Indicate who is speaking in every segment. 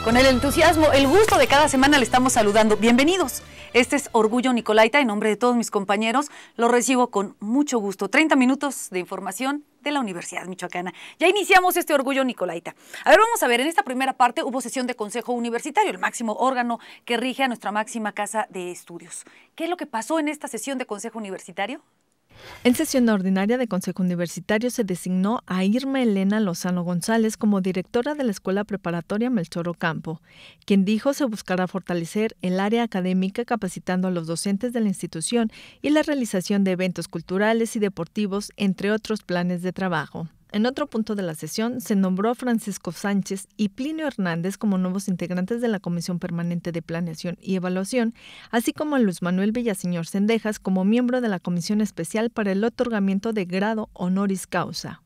Speaker 1: Con el entusiasmo, el gusto de cada semana le estamos saludando. Bienvenidos. Este es Orgullo Nicolaita. En nombre de todos mis compañeros, lo recibo con mucho gusto. 30 minutos de información de la Universidad Michoacana. Ya iniciamos este Orgullo Nicolaita. A ver, vamos a ver, en esta primera parte hubo sesión de Consejo Universitario, el máximo órgano que rige a nuestra máxima casa de estudios. ¿Qué es lo que pasó en esta sesión de Consejo Universitario?
Speaker 2: En sesión ordinaria de Consejo Universitario se designó a Irma Elena Lozano González como directora de la Escuela Preparatoria Melchor Ocampo, quien dijo se buscará fortalecer el área académica capacitando a los docentes de la institución y la realización de eventos culturales y deportivos, entre otros planes de trabajo. En otro punto de la sesión, se nombró a Francisco Sánchez y Plinio Hernández como nuevos integrantes de la Comisión Permanente de Planeación y Evaluación, así como a Luis Manuel Villaseñor Cendejas como miembro de la Comisión Especial para el otorgamiento de grado honoris causa.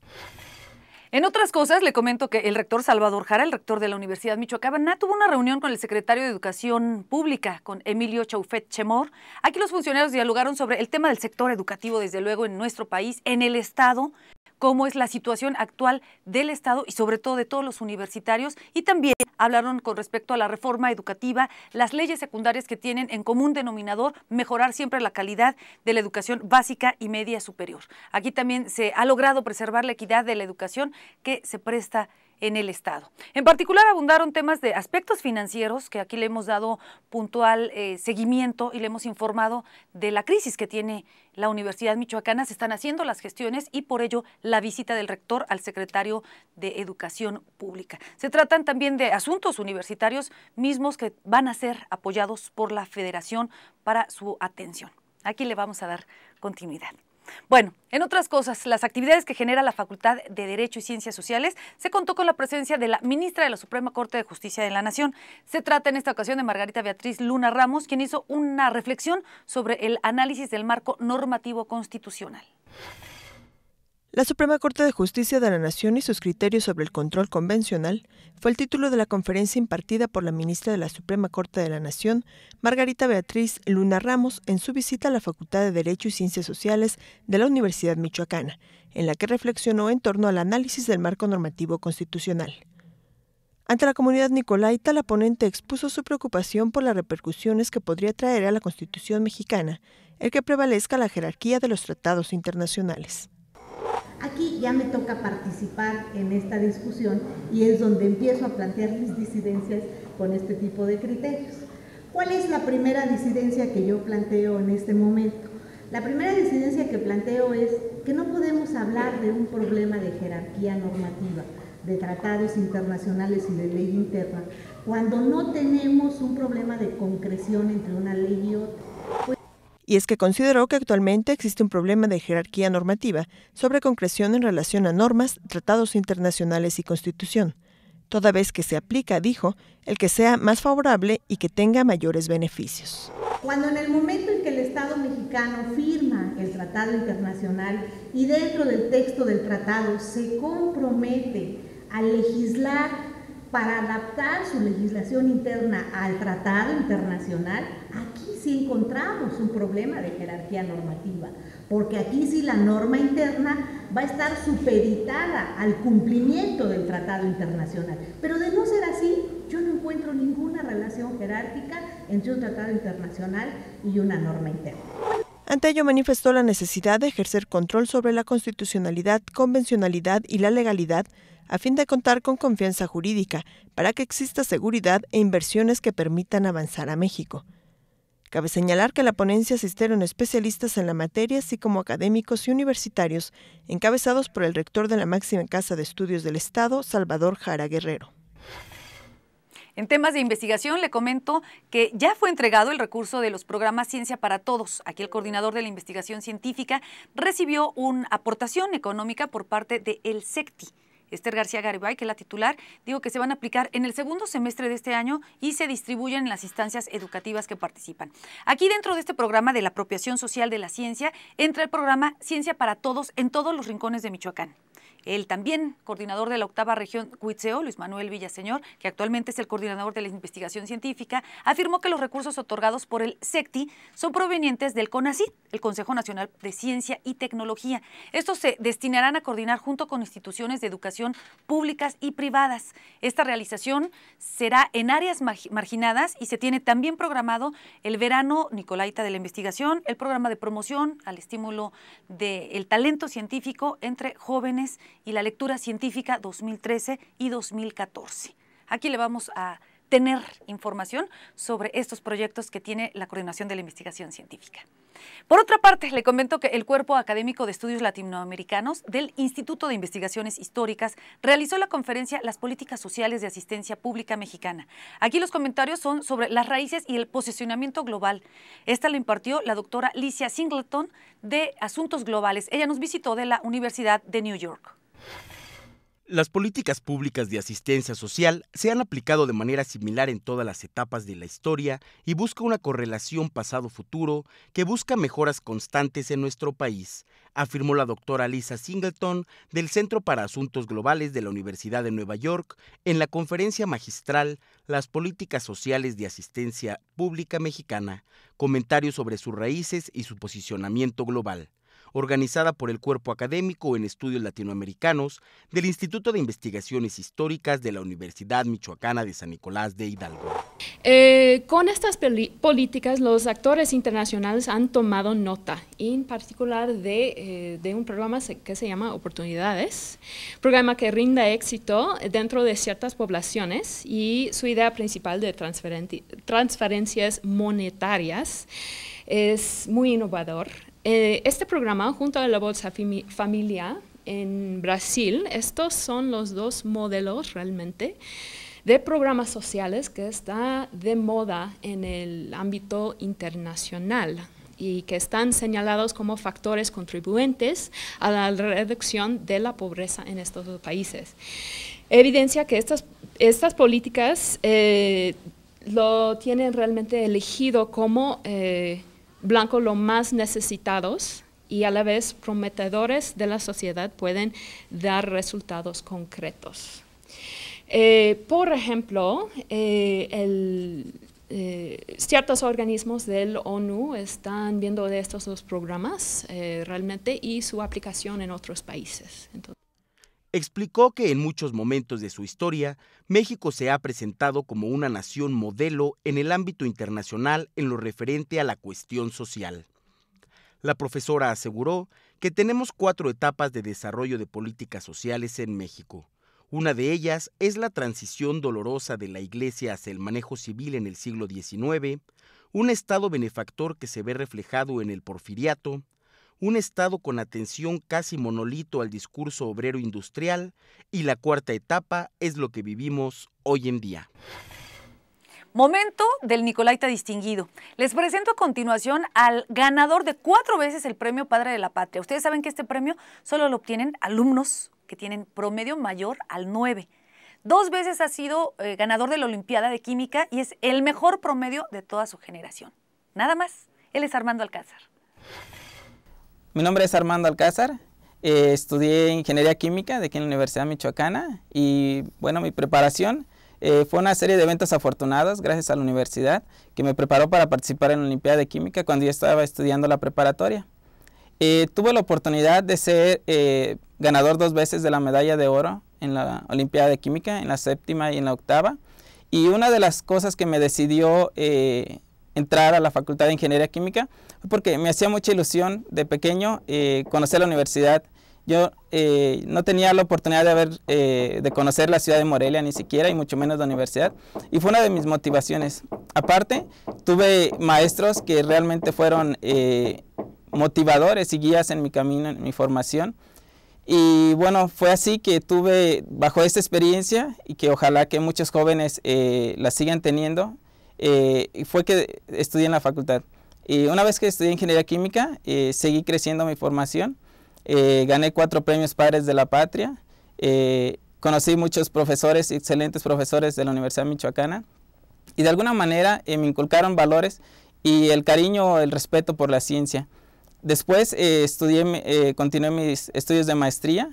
Speaker 1: En otras cosas, le comento que el rector Salvador Jara, el rector de la Universidad Michoacana, tuvo una reunión con el secretario de Educación Pública, con Emilio Chaufet Chemor. Aquí los funcionarios dialogaron sobre el tema del sector educativo, desde luego, en nuestro país, en el Estado, cómo es la situación actual del Estado y sobre todo de todos los universitarios, y también hablaron con respecto a la reforma educativa, las leyes secundarias que tienen en común denominador mejorar siempre la calidad de la educación básica y media superior. Aquí también se ha logrado preservar la equidad de la educación que se presta en el Estado. En particular abundaron temas de aspectos financieros, que aquí le hemos dado puntual seguimiento y le hemos informado de la crisis que tiene la Universidad Michoacana. Se están haciendo las gestiones y por ello la visita del rector al secretario de Educación Pública. Se tratan también de asuntos universitarios mismos que van a ser apoyados por la Federación para su atención. Aquí le vamos a dar continuidad. Bueno, en otras cosas, las actividades que genera la Facultad de Derecho y Ciencias Sociales, se contó con la presencia de la ministra de la Suprema Corte de Justicia de la Nación. Se trata en esta ocasión de Margarita Beatriz Luna Ramos, quien hizo una reflexión sobre el análisis del marco normativo constitucional.
Speaker 3: La Suprema Corte de Justicia de la Nación y sus criterios sobre el control convencional fue el título de la conferencia impartida por la ministra de la Suprema Corte de la Nación, Margarita Beatriz Luna Ramos, en su visita a la Facultad de Derecho y Ciencias Sociales de la Universidad Michoacana, en la que reflexionó en torno al análisis del marco normativo constitucional. Ante la comunidad nicolaita, la ponente expuso su preocupación por las repercusiones que podría traer a la Constitución mexicana el que prevalezca la jerarquía de los tratados internacionales.
Speaker 4: Aquí ya me toca participar en esta discusión y es donde empiezo a plantear mis disidencias con este tipo de criterios. ¿Cuál es la primera disidencia que yo planteo en este momento? La primera disidencia que planteo es que no podemos hablar de un problema de jerarquía normativa, de tratados internacionales y de ley interna, cuando no tenemos un problema de concreción entre una ley y otra.
Speaker 3: Y es que consideró que actualmente existe un problema de jerarquía normativa sobre concreción en relación a normas, tratados internacionales y Constitución, toda vez que se aplica, dijo, el que sea más favorable y que tenga mayores beneficios.
Speaker 4: Cuando en el momento en que el Estado mexicano firma el tratado internacional y dentro del texto del tratado se compromete a legislar para adaptar su legislación interna al tratado internacional, aquí sí encontramos un problema de jerarquía normativa, porque aquí sí la norma interna va a estar supeditada al cumplimiento del tratado internacional. Pero de no ser así, yo no encuentro ninguna relación jerárquica entre un tratado internacional y una norma interna.
Speaker 3: Ante ello manifestó la necesidad de ejercer control sobre la constitucionalidad, convencionalidad y la legalidad a fin de contar con confianza jurídica para que exista seguridad e inversiones que permitan avanzar a México. Cabe señalar que a la ponencia asistieron especialistas en la materia, así como académicos y universitarios, encabezados por el rector de la máxima casa de estudios del Estado, Salvador Jara Guerrero.
Speaker 1: En temas de investigación, le comento que ya fue entregado el recurso de los programas Ciencia para Todos. Aquí el coordinador de la investigación científica recibió una aportación económica por parte del SECTI. Esther García Garibay, que es la titular, dijo que se van a aplicar en el segundo semestre de este año y se distribuyen en las instancias educativas que participan. Aquí dentro de este programa de la apropiación social de la ciencia, entra el programa Ciencia para Todos en todos los rincones de Michoacán. El también coordinador de la 8ª región Cuitzeo, Luis Manuel Villaseñor, que actualmente es el coordinador de la investigación científica, afirmó que los recursos otorgados por el CECTI son provenientes del CONACYT, el Consejo Nacional de Ciencia y Tecnología. Estos se destinarán a coordinar junto con instituciones de educación públicas y privadas. Esta realización será en áreas marginadas y se tiene también programado el verano Nicolaita de la investigación, el programa de promoción al estímulo del talento científico entre jóvenes y la lectura científica 2013 y 2014. Aquí le vamos a tener información sobre estos proyectos que tiene la Coordinación de la Investigación Científica. Por otra parte, le comento que el Cuerpo Académico de Estudios Latinoamericanos del Instituto de Investigaciones Históricas realizó la conferencia Las Políticas Sociales de Asistencia Pública Mexicana. Aquí los comentarios son sobre las raíces y el posicionamiento global. Esta la impartió la doctora Licia Singleton de Asuntos Globales. Ella nos visitó de la Universidad de New York.
Speaker 5: Las políticas públicas de asistencia social se han aplicado de manera similar en todas las etapas de la historia y busca una correlación pasado-futuro que busca mejoras constantes en nuestro país, afirmó la doctora Lisa Singleton del Centro para Asuntos Globales de la Universidad de Nueva York en la conferencia magistral Las Políticas Sociales de Asistencia Pública Mexicana, comentarios sobre sus raíces y su posicionamiento global, organizada por el Cuerpo Académico en Estudios Latinoamericanos del Instituto de Investigaciones Históricas de la Universidad Michoacana de San Nicolás de Hidalgo.
Speaker 6: Con estas políticas, los actores internacionales han tomado nota, en particular de un programa que se llama Oportunidades, programa que rinda éxito dentro de ciertas poblaciones y su idea principal de transferencias monetarias es muy innovador. Este programa, junto a la Bolsa Familia en Brasil, estos son los dos modelos realmente de programas sociales que está de moda en el ámbito internacional y que están señalados como factores contribuyentes a la reducción de la pobreza en estos dos países. Evidencia que estas políticas lo tienen realmente elegido como blanco lo más necesitados y a la vez prometedores de la sociedad pueden dar resultados concretos. Por ejemplo, ciertos organismos del ONU están viendo de estos dos programas realmente y su aplicación en otros países.
Speaker 5: Explicó que en muchos momentos de su historia, México se ha presentado como una nación modelo en el ámbito internacional en lo referente a la cuestión social. La profesora aseguró que tenemos 4 etapas de desarrollo de políticas sociales en México. Una de ellas es la transición dolorosa de la Iglesia hacia el manejo civil en el siglo XIX, un Estado benefactor que se ve reflejado en el Porfiriato, un Estado con atención casi monolito al discurso obrero industrial y la 4ª etapa es lo que vivimos hoy en día.
Speaker 1: Momento del Nicolaita distinguido. Les presento a continuación al ganador de 4 veces el premio Padre de la Patria. Ustedes saben que este premio solo lo obtienen alumnos que tienen promedio mayor al 9. 2 veces ha sido ganador de la Olimpiada de Química y es el mejor promedio de toda su generación. Nada más. Él es Armando Alcázar.
Speaker 7: Mi nombre es Armando Alcázar, estudié Ingeniería Química de aquí en la Universidad Michoacana y bueno, mi preparación fue una serie de eventos afortunados gracias a la universidad que me preparó para participar en la Olimpiada de Química cuando yo estaba estudiando la preparatoria. Tuve la oportunidad de ser ganador 2 veces de la medalla de oro en la Olimpiada de Química, en la 7ª y en la 8ª, y una de las cosas que me decidió entrar a la Facultad de Ingeniería Química porque me hacía mucha ilusión de pequeño conocer la universidad. Yo no tenía la oportunidad de conocer la ciudad de Morelia ni siquiera, y mucho menos la universidad, y fue una de mis motivaciones. Aparte, tuve maestros que realmente fueron motivadores y guías en mi camino, en mi formación, y bueno, fue así que tuve bajo esta experiencia y que ojalá que muchos jóvenes la sigan teniendo, y fue que estudié en la facultad. Y una vez que estudié Ingeniería Química, seguí creciendo mi formación, gané 4 premios Padres de la Patria, conocí muchos profesores, excelentes profesores de la Universidad Michoacana, y de alguna manera me inculcaron valores y el cariño, el respeto por la ciencia. Después continué mis estudios de maestría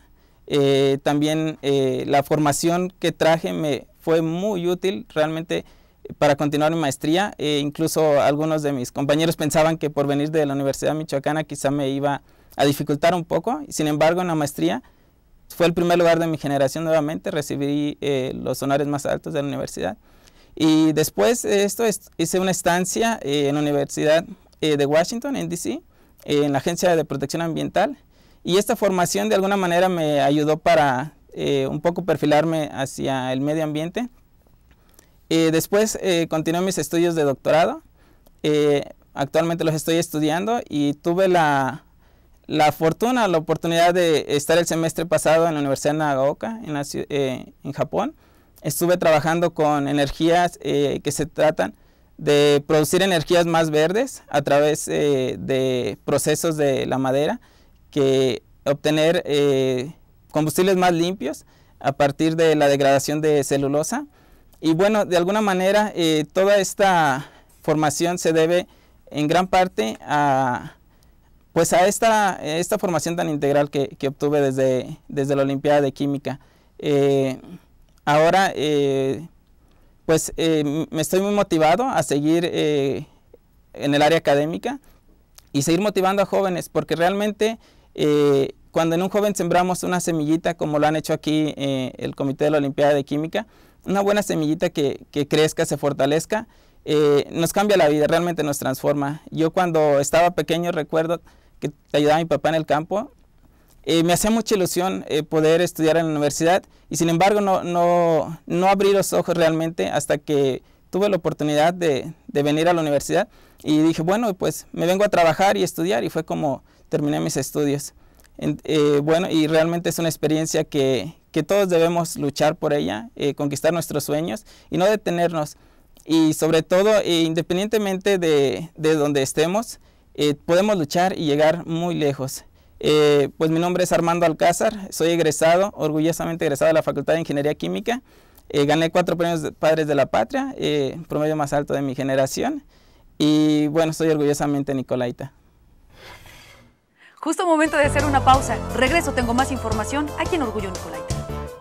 Speaker 7: También la formación que traje me fue muy útil realmente para continuar mi maestría. Incluso algunos de mis compañeros pensaban que por venir de la Universidad Michoacana quizá me iba a dificultar un poco. Sin embargo, en la maestría fue el primer lugar de mi generación nuevamente, recibí los honores más altos de la universidad. Y después de esto hice una estancia en la Universidad de Washington, en DC, en la Agencia de Protección Ambiental. Y esta formación de alguna manera me ayudó para un poco perfilarme hacia el medio ambiente. Después continué mis estudios de doctorado. Actualmente los estoy estudiando y tuve la oportunidad de estar el semestre pasado en la Universidad de Nagaoka, en Japón. Estuve trabajando con energías que se tratan de producir energías más verdes a través de procesos de la madera, que obtener combustibles más limpios a partir de la degradación de celulosa. Y bueno, de alguna manera toda esta formación se debe en gran parte a esta formación tan integral que obtuve desde la Olimpiada de Química. Ahora me estoy muy motivado a seguir en el área académica y seguir motivando a jóvenes, porque realmente cuando en un joven sembramos una semillita, como lo han hecho aquí el Comité de la Olimpiada de Química, una buena semillita que crezca, se fortalezca, nos cambia la vida, realmente nos transforma. Yo cuando estaba pequeño recuerdo que ayudaba a mi papá en el campo, me hacía mucha ilusión poder estudiar en la universidad, y sin embargo no abrí los ojos realmente hasta que tuve la oportunidad de venir a la universidad y dije, bueno, pues me vengo a trabajar y estudiar, y fue como terminé mis estudios. Bueno, y realmente es una experiencia que todos debemos luchar por ella, conquistar nuestros sueños y no detenernos. Y sobre todo, independientemente de donde estemos, podemos luchar y llegar muy lejos. Pues mi nombre es Armando Alcázar, soy egresado, orgullosamente egresado de la Facultad de Ingeniería Química. Gané 4 premios de Padres de la Patria, promedio más alto de mi generación. Y bueno, soy orgullosamente nicolaita.
Speaker 1: Justo momento de hacer una pausa. Regreso, tengo más información aquí en Orgullo Nicolaita.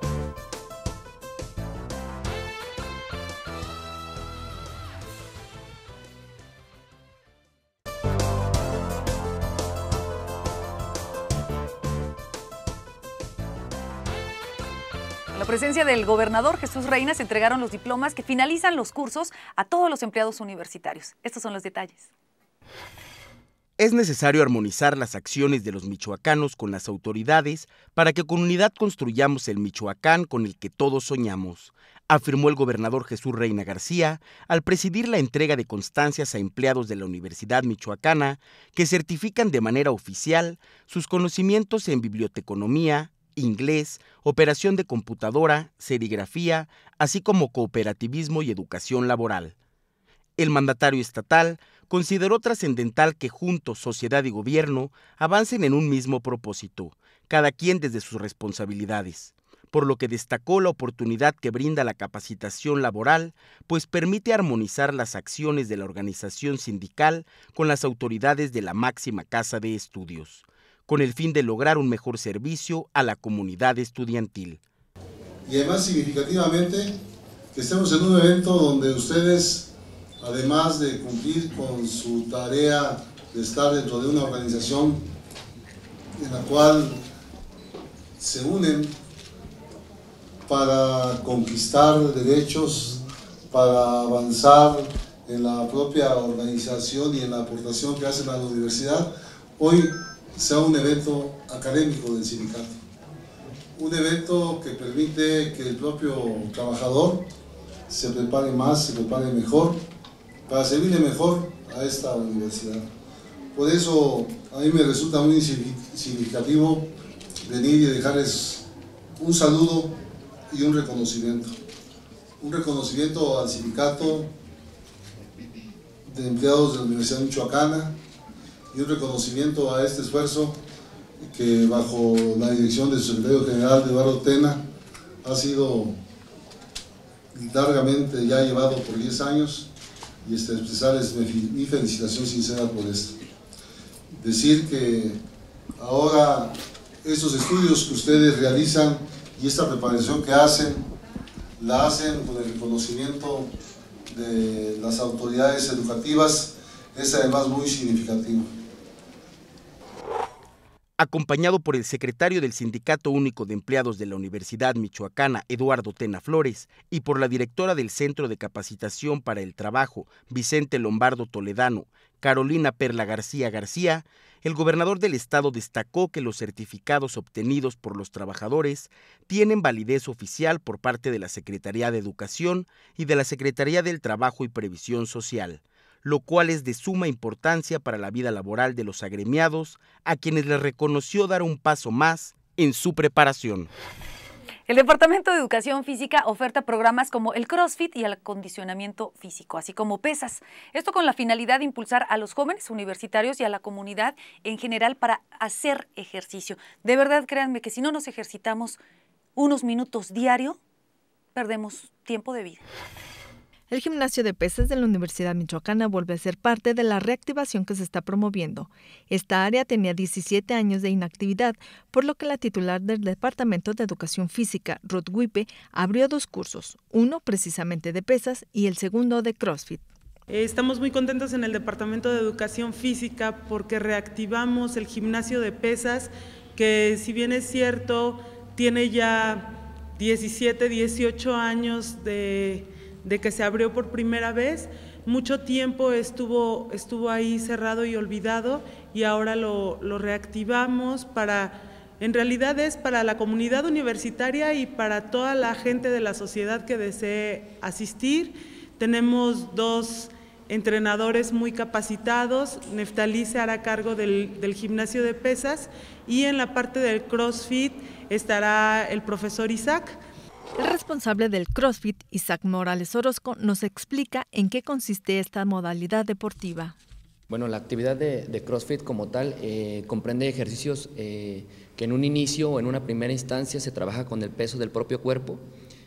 Speaker 1: En la presencia del gobernador Jesús Reina se entregaron los diplomas que finalizan los cursos a todos los empleados universitarios. Estos son los detalles.
Speaker 5: Es necesario armonizar las acciones de los michoacanos con las autoridades para que con unidad construyamos el Michoacán con el que todos soñamos, afirmó el gobernador Jesús Reina García al presidir la entrega de constancias a empleados de la Universidad Michoacana que certifican de manera oficial sus conocimientos en biblioteconomía, inglés, operación de computadora, serigrafía, así como cooperativismo y educación laboral. El mandatario estatal consideró trascendental que juntos, sociedad y gobierno, avancen en un mismo propósito, cada quien desde sus responsabilidades, por lo que destacó la oportunidad que brinda la capacitación laboral, pues permite armonizar las acciones de la organización sindical con las autoridades de la máxima casa de estudios, con el fin de lograr un mejor servicio a la comunidad estudiantil.
Speaker 8: Y además significativamente que estemos en un evento donde ustedes, además de cumplir con su tarea de estar dentro de una organización en la cual se unen para conquistar derechos, para avanzar en la propia organización y en la aportación que hacen a la universidad, hoy sea un evento académico del sindicato. Un evento que permite que el propio trabajador se prepare más, se prepare mejor, para servirle mejor a esta universidad. Por eso a mí me resulta muy significativo venir y dejarles un saludo y un reconocimiento. Un reconocimiento al sindicato de empleados de la Universidad Michoacana y un reconocimiento a este esfuerzo que bajo la dirección de su secretario general, Eduardo Tena, ha sido largamente ya llevado por 10 años. Y expresarles mi felicitación sincera por esto. Decir que ahora estos estudios que ustedes realizan y esta preparación que hacen, la hacen con el reconocimiento de las autoridades educativas, es además muy significativo.
Speaker 5: Acompañado por el secretario del Sindicato Único de Empleados de la Universidad Michoacana, Eduardo Tena Flores, y por la directora del Centro de Capacitación para el Trabajo, Vicente Lombardo Toledano, Carolina Perla García García, el gobernador del estado destacó que los certificados obtenidos por los trabajadores tienen validez oficial por parte de la Secretaría de Educación y de la Secretaría del Trabajo y Previsión Social, lo cual es de suma importancia para la vida laboral de los agremiados, a quienes les reconoció dar un paso más en su preparación.
Speaker 1: El Departamento de Educación Física oferta programas como el CrossFit y el acondicionamiento físico, así como pesas. Esto con la finalidad de impulsar a los jóvenes universitarios y a la comunidad en general para hacer ejercicio. De verdad, créanme que si no nos ejercitamos unos minutos diario, perdemos tiempo de vida.
Speaker 2: El gimnasio de pesas de la Universidad Michoacana vuelve a ser parte de la reactivación que se está promoviendo. Esta área tenía 17 años de inactividad, por lo que la titular del Departamento de Educación Física, Ruth Wipe, abrió 2 cursos, uno precisamente de pesas y el segundo de CrossFit.
Speaker 9: Estamos muy contentos en el Departamento de Educación Física porque reactivamos el gimnasio de pesas, que si bien es cierto, tiene ya 17, 18 años de que se abrió por primera vez, mucho tiempo estuvo ahí cerrado y olvidado, y ahora lo reactivamos en realidad es para la comunidad universitaria y para toda la gente de la sociedad que desee asistir. Tenemos 2 entrenadores muy capacitados. Neftalí se hará cargo del gimnasio de pesas, y en la parte del CrossFit estará el profesor Isaac.
Speaker 2: El responsable del CrossFit, Isaac Morales Orozco, nos explica en qué consiste esta modalidad deportiva.
Speaker 10: Bueno, la actividad de CrossFit como tal comprende ejercicios que en un inicio o en una primera instancia se trabaja con el peso del propio cuerpo,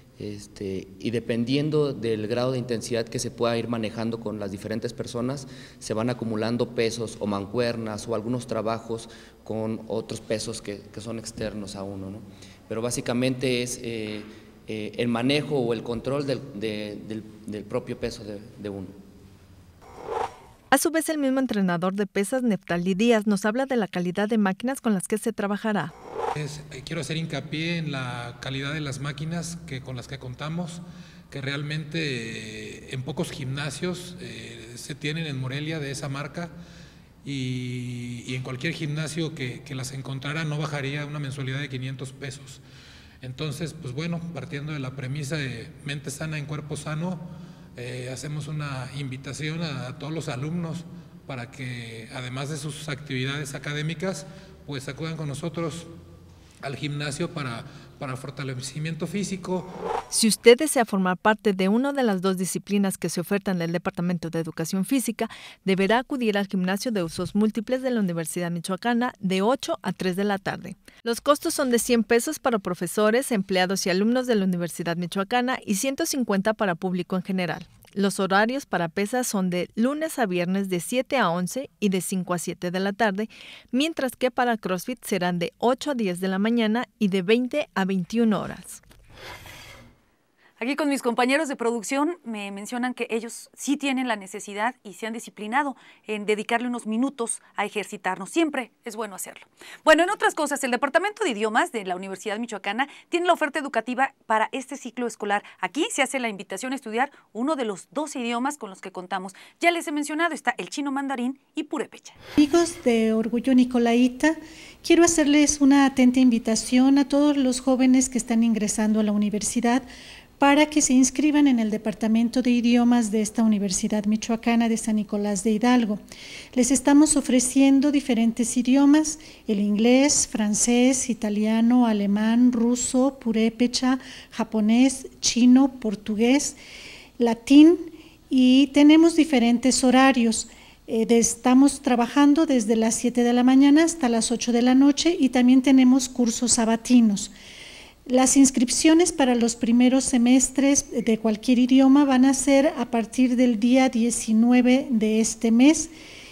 Speaker 10: y dependiendo del grado de intensidad que se pueda ir manejando con las diferentes personas, se van acumulando pesos o mancuernas o algunos trabajos con otros pesos que son externos a uno, ¿no? Pero básicamente es el manejo o el control del propio peso de uno.
Speaker 2: A su vez, el mismo entrenador de pesas, Neftalí Díaz, nos habla de la calidad de máquinas con las que se trabajará.
Speaker 11: Quiero hacer hincapié en la calidad de las máquinas con las que contamos, que realmente en pocos gimnasios se tienen en Morelia de esa marca, y en cualquier gimnasio que las encontrara no bajaría una mensualidad de 500 pesos. Entonces, pues bueno, partiendo de la premisa de mente sana en cuerpo sano, hacemos una invitación a todos los alumnos para que, además de sus actividades académicas, pues acudan con nosotros al gimnasio para fortalecimiento físico.
Speaker 2: Si usted desea formar parte de una de las 2 disciplinas que se ofertan en el Departamento de Educación Física, deberá acudir al gimnasio de usos múltiples de la Universidad Michoacana de 8 a 3 de la tarde. Los costos son de 100 pesos para profesores, empleados y alumnos de la Universidad Michoacana y 150 para público en general. Los horarios para pesas son de lunes a viernes de 7 a 11 y de 5 a 7 de la tarde, mientras que para CrossFit serán de 8 a 10 de la mañana y de 20 a 21 horas.
Speaker 1: Aquí con mis compañeros de producción me mencionan que ellos sí tienen la necesidad y se han disciplinado en dedicarle unos minutos a ejercitarnos. Siempre es bueno hacerlo. Bueno, en otras cosas, el Departamento de Idiomas de la Universidad Michoacana tiene la oferta educativa para este ciclo escolar. Aquí se hace la invitación a estudiar uno de los 12 idiomas con los que contamos. Ya les he mencionado, está el chino mandarín y purépecha.
Speaker 4: Amigos de Orgullo Nicolaita, quiero hacerles una atenta invitación a todos los jóvenes que están ingresando a la universidad para que se inscriban en el Departamento de Idiomas de esta Universidad Michoacana de San Nicolás de Hidalgo. Les estamos ofreciendo diferentes idiomas: el inglés, francés, italiano, alemán, ruso, purépecha, japonés, chino, portugués, latín, y tenemos diferentes horarios. Estamos trabajando desde las 7 de la mañana hasta las 8 de la noche, y también tenemos cursos sabatinos. Las inscripciones para los primeros semestres de cualquier idioma van a ser a partir del día 19 de este mes,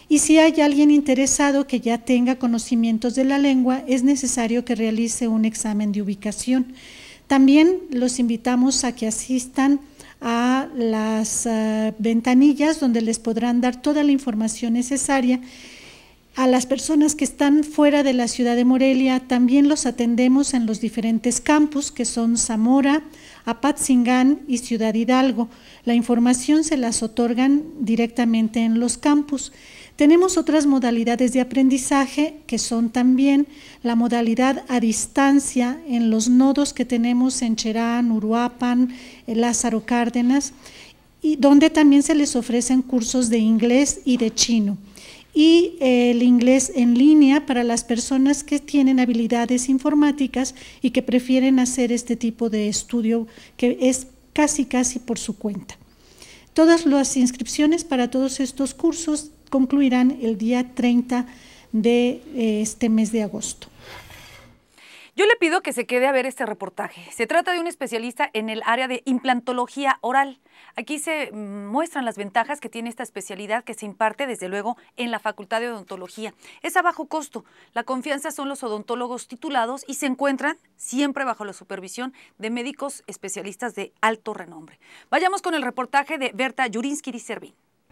Speaker 12: y si hay alguien interesado que ya tenga conocimientos de la lengua, es necesario que realice un examen de ubicación. También los invitamos a que asistan a las ventanillas donde les podrán dar toda la información necesaria. A las personas que están fuera de la ciudad de Morelia también los atendemos en los diferentes campus que son Zamora, Apatzingán y Ciudad Hidalgo. La información se las otorgan directamente en los campus. Tenemos otras modalidades de aprendizaje que son también la modalidad a distancia en los nodos que tenemos en Cherán, Uruapan, Lázaro Cárdenas, y donde también se les ofrecen cursos de inglés y de chino. Y el inglés en línea para las personas que tienen habilidades informáticas y que prefieren hacer este tipo de estudio que es casi por su cuenta. Todas las inscripciones para todos estos cursos concluirán el día 30 de este mes de agosto.
Speaker 1: Yo le pido que se quede a ver este reportaje. Se trata de un especialista en el área de implantología oral. Aquí se muestran las ventajas que tiene esta especialidad que se imparte desde luego en la Facultad de Odontología. Es a bajo costo. La confianza son los odontólogos titulados y se encuentran siempre bajo la supervisión de médicos especialistas de alto renombre. Vayamos con el reportaje de Berta Yurinsky-Servín.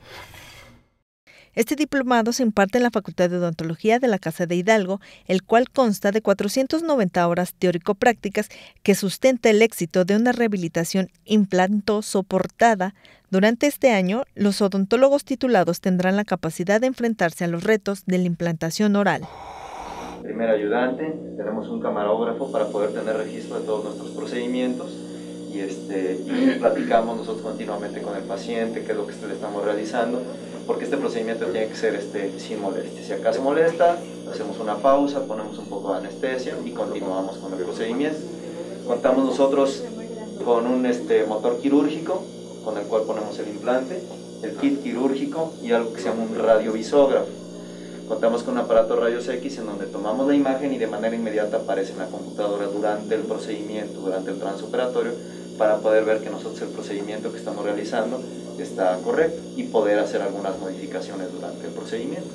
Speaker 2: Este diplomado se imparte en la Facultad de Odontología de la Casa de Hidalgo, el cual consta de 490 horas teórico-prácticas que sustenta el éxito de una rehabilitación implantosoportada. Durante este año, los odontólogos titulados tendrán la capacidad de enfrentarse a los retos de la implantación oral.
Speaker 13: Primer ayudante, tenemos un camarógrafo para poder tener registro de todos nuestros procedimientos y platicamos nosotros continuamente con el paciente, qué es lo que le estamos realizando, porque este procedimiento tiene que ser sin molestia. Si acaso molesta, hacemos una pausa, ponemos un poco de anestesia y continuamos con el procedimiento. Contamos nosotros con un motor quirúrgico, con el cual ponemos el implante, el kit quirúrgico y algo que se llama un radiovisógrafo. Contamos con un aparato rayos X en donde tomamos la imagen y de manera inmediata aparece en la computadora durante el procedimiento, durante el transoperatorio, para poder ver que nosotros el procedimiento que estamos realizando está correcto y poder hacer algunas modificaciones durante el procedimiento.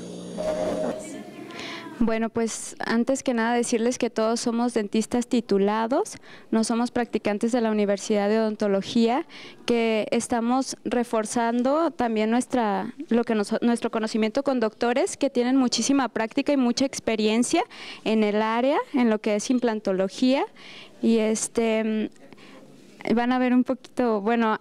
Speaker 14: Bueno, pues antes que nada decirles que todos somos dentistas titulados, no somos practicantes de la Universidad de Odontología, que estamos reforzando también nuestro conocimiento con doctores que tienen muchísima práctica y mucha experiencia en el área, en lo que es implantología, y van a ver un poquito, bueno,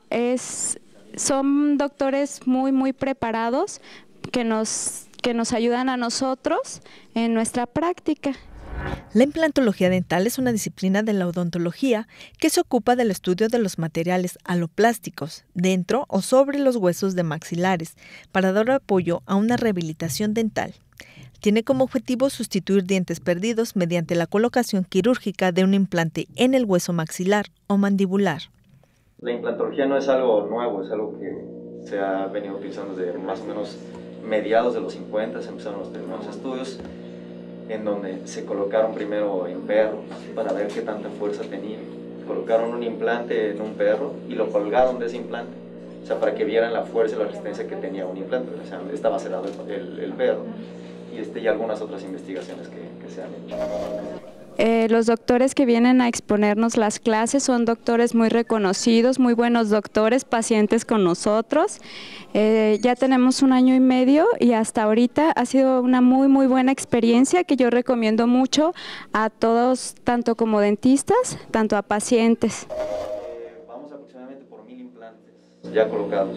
Speaker 14: son doctores muy preparados que nos ayudan a nosotros en nuestra práctica.
Speaker 2: La implantología dental es una disciplina de la odontología que se ocupa del estudio de los materiales aloplásticos dentro o sobre los huesos de maxilares para dar apoyo a una rehabilitación dental. Tiene como objetivo sustituir dientes perdidos mediante la colocación quirúrgica de un implante en el hueso maxilar o mandibular.
Speaker 13: La implantología no es algo nuevo, es algo que se ha venido utilizando desde más o menos mediados de los 50, se empezaron los primeros estudios en donde se colocaron primero en perros para ver qué tanta fuerza tenía. Colocaron un implante en un perro y lo colgaron de ese implante, o sea, para que vieran la fuerza y la resistencia que tenía un implante, o sea, estaba cerrado el perro. Y algunas otras investigaciones que se han hecho.
Speaker 14: Los doctores que vienen a exponernos las clases son doctores muy reconocidos, muy buenos doctores, pacientes con nosotros. Ya tenemos 1 año y medio y hasta ahorita ha sido una muy buena experiencia que yo recomiendo mucho a todos, tanto como dentistas, tanto a pacientes.
Speaker 13: Vamos aproximadamente por 1000 implantes ya colocados,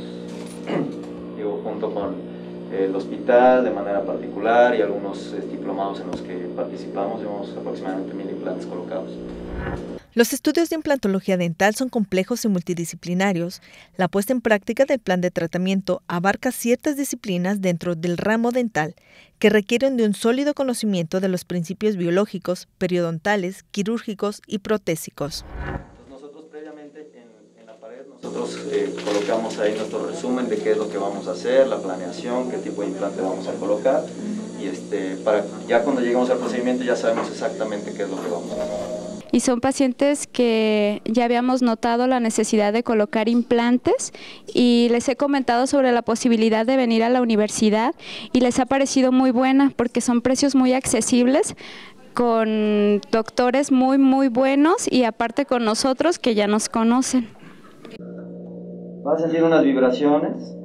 Speaker 13: junto con el hospital de manera particular y algunos diplomados en los que participamos, llevamos aproximadamente 1000 implantes colocados.
Speaker 2: Los estudios de implantología dental son complejos y multidisciplinarios. La puesta en práctica del plan de tratamiento abarca ciertas disciplinas dentro del ramo dental que requieren de un sólido conocimiento de los principios biológicos, periodontales, quirúrgicos y protésicos.
Speaker 13: Nosotros previamente en la pared colocamos ahí nuestro resumen de qué es lo que vamos a hacer, la planeación, qué tipo de implante vamos a colocar y para ya cuando lleguemos al procedimiento ya sabemos exactamente qué es lo que vamos a hacer.
Speaker 14: y son pacientes que ya habíamos notado la necesidad de colocar implantes y les he comentado sobre la posibilidad de venir a la universidad y les ha parecido muy buena porque son precios muy accesibles, con doctores muy buenos y aparte con nosotros que ya nos conocen.
Speaker 13: Vas a sentir unas vibraciones.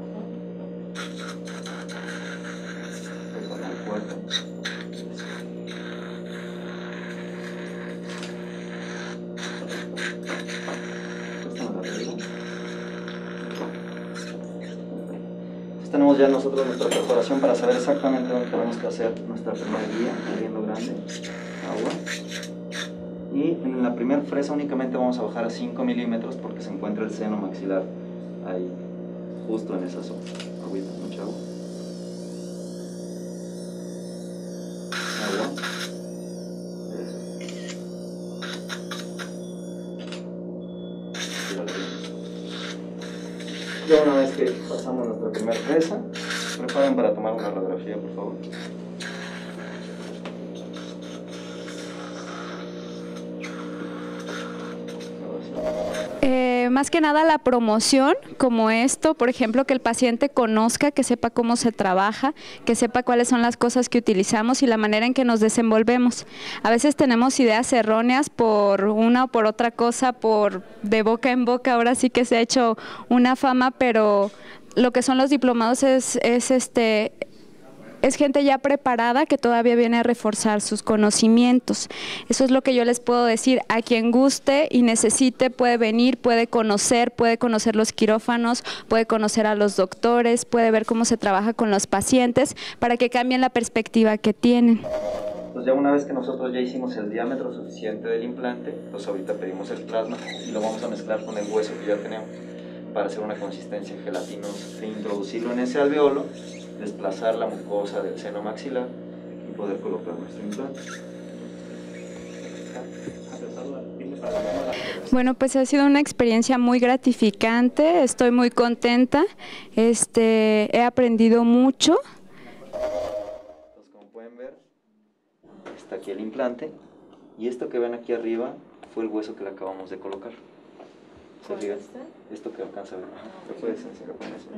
Speaker 13: Tenemos ya nosotros nuestra preparación para saber exactamente dónde tenemos que hacer nuestra primera guía, abriendo grande, agua. Y en la primera fresa únicamente vamos a bajar a 5 milímetros porque se encuentra el seno maxilar ahí, justo en esa zona. Agüita, mucha agua. Agua. Ya una vez que pasamos nuestra primera fresa, preparen para tomar una radiografía, por favor.
Speaker 14: Más que nada la promoción, como esto, por ejemplo, que el paciente conozca, que sepa cómo se trabaja, que sepa cuáles son las cosas que utilizamos y la manera en que nos desenvolvemos. A veces tenemos ideas erróneas por una o por otra cosa, de boca en boca, ahora sí que se ha hecho una fama, pero lo que son los diplomados es gente ya preparada que todavía viene a reforzar sus conocimientos. Eso es lo que yo les puedo decir. A quien guste y necesite puede venir, puede conocer los quirófanos, puede conocer a los doctores, puede ver cómo se trabaja con los pacientes para que cambien la perspectiva que tienen.
Speaker 13: Entonces ya una vez que nosotros ya hicimos el diámetro suficiente del implante, pues ahorita pedimos el plasma y lo vamos a mezclar con el hueso que ya tenemos para hacer una consistencia gelatinosa e introducirlo en ese alveolo, desplazar la mucosa del seno maxilar y poder colocar nuestro implante.
Speaker 14: Bueno, pues ha sido una experiencia muy gratificante, estoy muy contenta, he aprendido mucho.
Speaker 13: Entonces, como pueden ver, está aquí el implante y esto que ven aquí arriba fue el hueso que le acabamos de colocar. ¿Se fijan? Esto que alcanza a ver. ¿Lo puedes enseñar?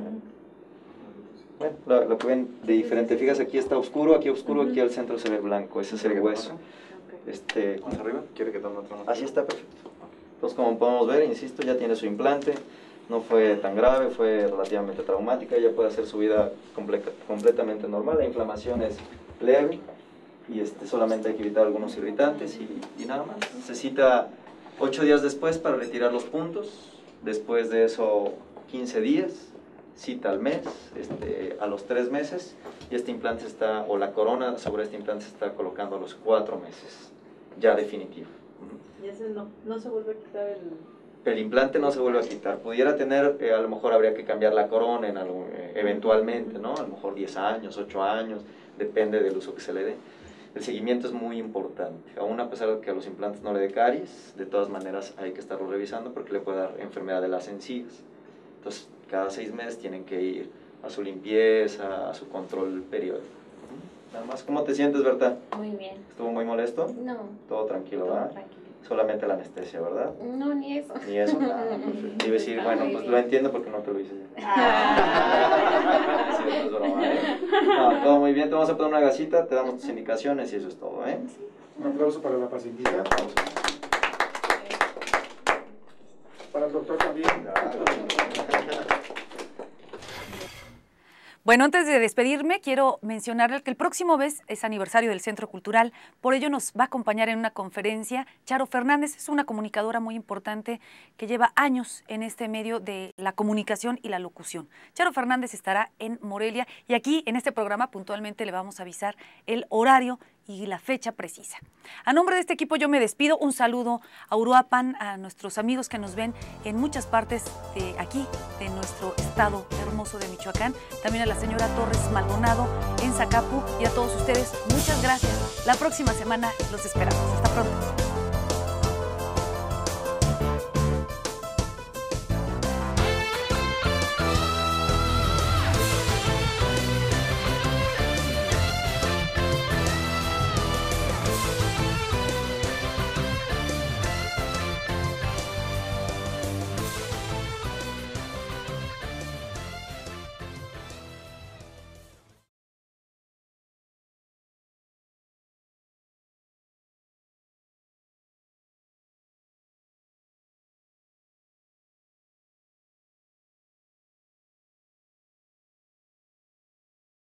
Speaker 13: Bueno, lo pueden de diferente. Fíjate, aquí está oscuro, aquí al centro se ve blanco. Ese es el hueso. ¿Más arriba? ¿Quiere que tome otro? Así está perfecto. Entonces, como podemos ver, insisto, ya tiene su implante. No fue tan grave, fue relativamente traumática. Ella puede hacer su vida completamente normal. La inflamación es leve y solamente hay que evitar algunos irritantes y nada más. Necesita 8 días después para retirar los puntos. Después de eso, 15 días. Cita al mes, a los 3 meses, y este implante o la corona sobre este implante se está colocando a los 4 meses, ya definitivo.
Speaker 15: ¿Y ese no se vuelve a quitar
Speaker 13: el implante? No se vuelve a quitar. Pudiera tener, a lo mejor habría que cambiar la corona eventualmente, ¿no? A lo mejor 10 años, 8 años, depende del uso que se le dé. El seguimiento es muy importante, aún a pesar de que a los implantes no le dé caries, de todas maneras hay que estarlo revisando porque le puede dar enfermedad de las encías. Entonces, cada 6 meses tienen que ir a su limpieza, a su control periódico. Nada más. ¿Cómo te sientes, Berta?
Speaker 15: Muy bien.
Speaker 13: ¿Estuvo muy molesto?
Speaker 15: No.
Speaker 13: Todo tranquilo, ¿verdad?
Speaker 15: Todo tranquilo.
Speaker 13: Solamente la anestesia, ¿verdad?
Speaker 15: No, ni eso.
Speaker 13: ¿Ni eso? Iba a decir, bueno, pues lo entiendo porque no te lo hice ya. Sí, no es broma, ¿eh? No, todo muy bien. Te vamos a poner una gasita, te damos tus indicaciones y eso es todo, ¿eh?
Speaker 16: Un aplauso para la pacientita. Para el doctor también.
Speaker 1: Bueno, antes de despedirme, quiero mencionarles que el próximo mes es aniversario del Centro Cultural, por ello nos va a acompañar en una conferencia Charo Fernández, es una comunicadora muy importante que lleva años en este medio de la comunicación y la locución. Charo Fernández estará en Morelia y aquí en este programa puntualmente le vamos a avisar el horario y la fecha precisa. A nombre de este equipo yo me despido, un saludo a Uruapan, a nuestros amigos que nos ven en muchas partes de aquí, de nuestro estado hermoso de Michoacán, también a la señora Torres Maldonado en Zacapu y a todos ustedes, muchas gracias. La próxima semana los esperamos. Hasta pronto.